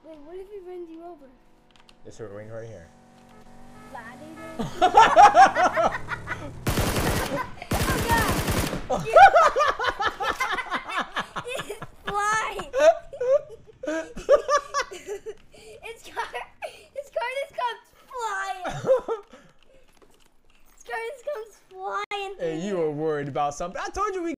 Wait, what if he runs you over? Just ring right here. Oh god! It's flying! His car just comes flying! His car just comes flying! Hey, you were worried about something. I told you we